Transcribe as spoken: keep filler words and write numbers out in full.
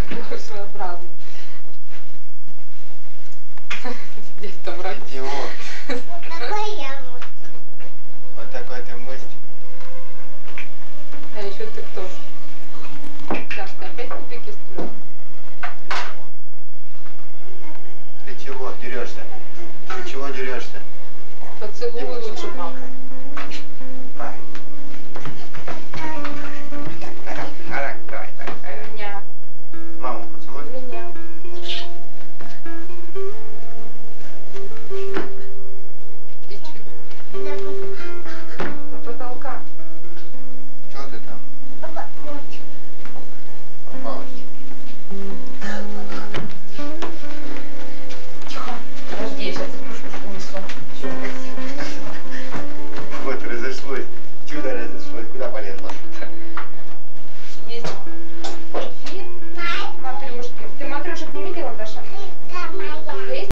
Своеобразно. Дед там рад. Ничего. Вот такой я вот. Вот такой ты мостик. А еще ты кто? Сейчас ты опять кубики строишь? Ты чего дерешься? Ты чего дерешься? Поцелуй лучше, папа.